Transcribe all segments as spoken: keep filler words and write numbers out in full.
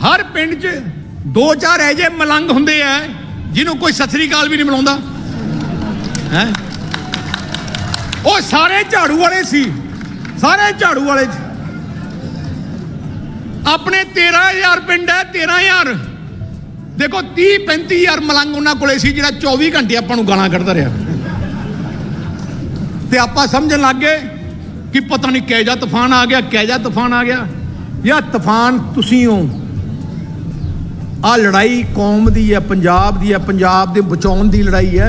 हर पिंड च दो चार ऐजे मलंग हुंदे आ जिन्हों कोई सत श्री अकाल भी नहीं बुलाउंदा है। वो सारे झाड़ू वाले सी, सारे झाड़ू वाले अपने तेरह हजार पिंड है, तेरह हजार देखो तीह पैंती हजार मलंग उन्होंने कोले सी जिहड़ा चौबी घंटे आपां नूं गालां कढदा रहा ते आपां समझण लग गए कि पता नहीं कैजा तूफान आ गया, कैजा तूफान आ गया। या तूफान तुसीं हो, आ लड़ाई कौम दी है, पंजाब दी है, पंजाब दे बचाउण दी लड़ाई है।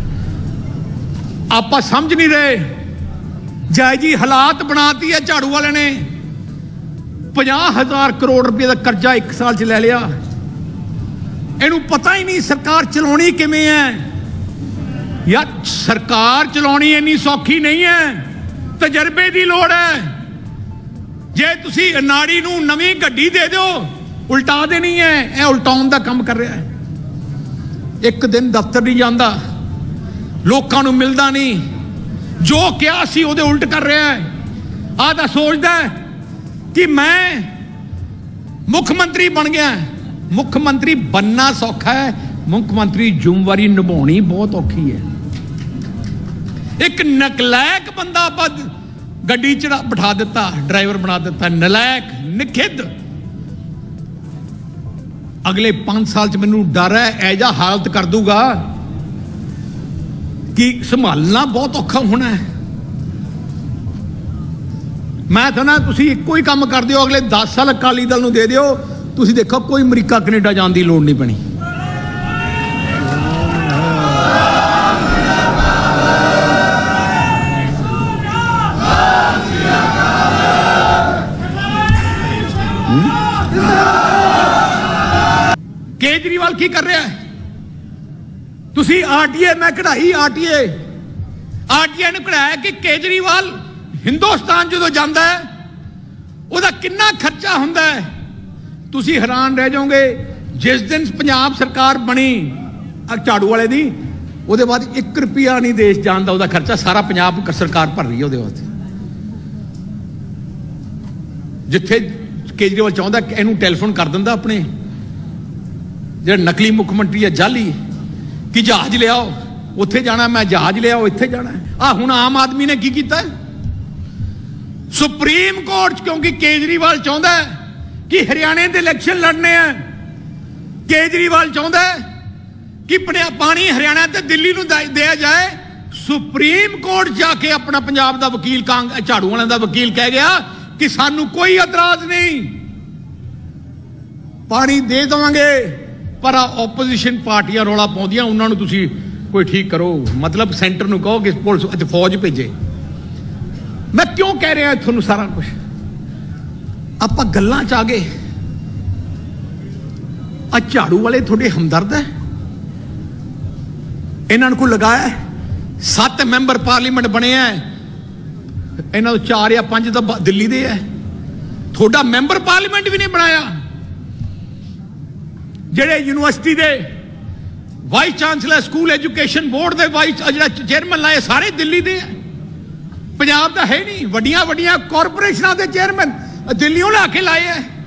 आपां समझ नहीं रहे, जायजी हालात बनाती है झाड़ू वाले ने। पचास हजार करोड़ रुपये का कर्जा एक साल च ले लिया, इनू पता ही नहीं सरकार चलाउणी किवें है। या सरकार चलाउणी इन्नी सौखी नहीं है, तजर्बे की लोड़ है। जे तुसी अनाड़ी नूं नवीं गड्डी दे दो उल्टा देनी है, यह उल्टाउण दा काम कर रहा है। एक दिन दफ्तर नहीं जाता, लोकां नूं मिलदा नहीं, जो क्या सी उहदे उल्ट कर रहा है। आदा सोचदा है कि मैं मुख्यमंत्री बन गया। मुख्यमंत्री बनना सौखा है, मुख्यमंत्री जिम्मेवारी निभानी बहुत औखी है। एक नकलैक बंदा पद गड्डी च बिठा दिता, ड्राइवर बना दिता, नलैक निखिद। अगले पांच साल च मैनू डर है ऐजा हालत कर दूगा कि संभालना बहुत औखा होना है। मैं तो ना तुसी एको ही काम कर दिओ, अगले दस साल अकाली दल नूं दे दिओ, तुसी देखो कोई अमरीका कनेडा जाने की लोड़ नहीं पैनी। केजरीवाल की कर रहा है? तुसी आरटीए मैं कढ़ाई आरटीए आरटीए ने कढ़ाया कि केजरीवाल हिंदुस्तान जो जाता है उसका कितना खर्चा होंदा है। तुसी हैरान रह जाओगे। जिस दिन पंजाब सरकार बनी झाड़ू वाले दी, उसके बाद एक रुपया नहीं देश जानता, उसका खर्चा सारा पंजाब सरकार भर रही है। उसदे वास्ते जिथे केजरीवाल चाहता इनू टैलीफोन कर दिंदा अपने जो नकली मुख्यमंत्री है जाली कि जहाज ले आओ, उत्थे जाना, मैं जहाज ले आओ, इत्थे जाना। आ हुण आम आदमी ने की कीता? सुप्रीम कोर्ट, क्योंकि केजरीवाल चाहता है कि हरियाणे के इलेक्शन लड़ने हैं, केजरीवाल चाहता है कि पानी हरियाणा ते दिल्ली नूं दिया जाए। सुप्रीम कोर्ट जाके अपना पंजाब का वकील कांग झाड़ू वालों का वकील कह गया कि सानू कोई एतराज नहीं, पानी दे देवांगे, पर ओपोजिशन पार्टियां रौला पाउंदियां उन्होंने तुसी कोई ठीक करो। मतलब सेंटर नूं कहो कि पुलिस फौज भेजे। मैं क्यों कह रहा थोनू सारा कुछ? आप गल्लां च आ गए। आ झाड़ू वाले थोड़े हमदर्द है, इन्होंने को लगाया सत्त मैंबर पार्लीमेंट बने हैं, इन्हों चार या पांच तो दिल्ली दे है। थोड़ा मैंबर पार्लीमेंट भी नहीं बनाया। जेडे यूनिवर्सिटी दे vice chancellor, school education board के वाइस चेयरमैन लाए सारे दिल्ली दे है। पंजाब का है नहीं। वड्डियां वड्डियां कॉरपोरेशनां दे चेयरमैन दिल्लियों ला के लाए है।